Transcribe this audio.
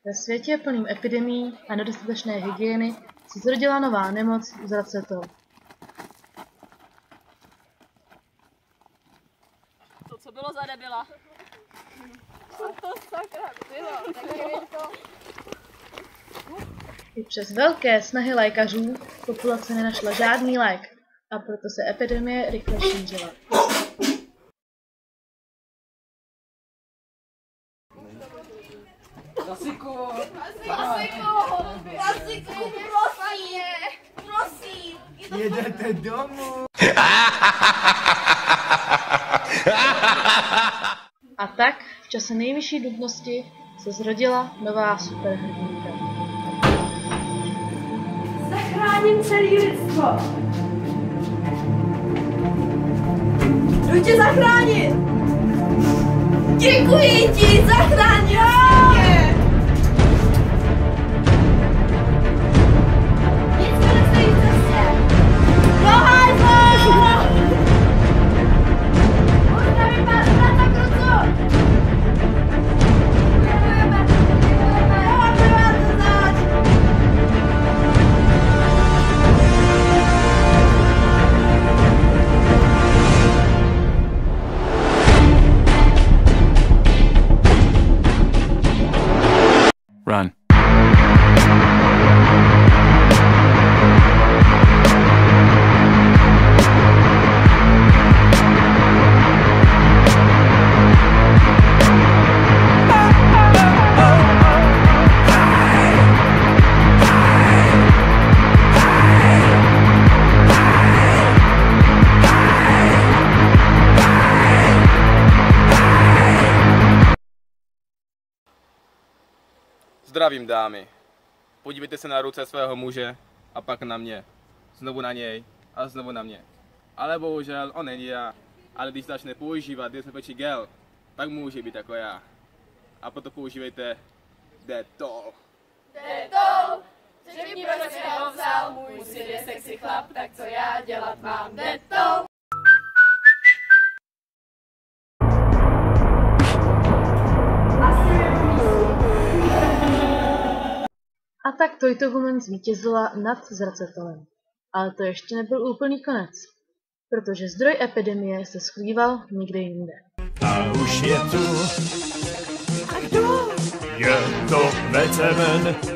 Ve světě plným epidemií a nedostatečné hygieny se zrodila nová nemoc zracetel. To co bylo za debila? Co to sakra bylo? I přes velké snahy lékařů populace nenašla žádný lék a proto se epidemie rychle šířila. Klasiku, prosím. jedete domů. A tak v čase nejvyšší nutnosti se zrodila nová superhrdinka. Zachráním celý lidstvo. Jdu tě zachránit. Děkuji ti, zachránil mě. Nic mi nestojí v cestě. Proházlo! Možná vypadá na krucu. Děkujeme. Já vám to znát. Run. Zdravím, dámy. Podívejte se na ruce svého muže a pak na mě. Znovu na něj a znovu na mě. Ale bohužel on není já. Ale když začne používat dezinfekční gel, pak může být jako já. A proto používejte Dettol. Dettol! Řekni, proč jsi ho vzal, můj syn je sexy chlap, tak co já dělat mám? Dettol! A tak Toyto Woman zvítězila nad zracetelem. Ale to ještě nebyl úplný konec, protože zdroj epidemie se skrýval někde jinde. A už je tu. A kdo? Je to Vecemen.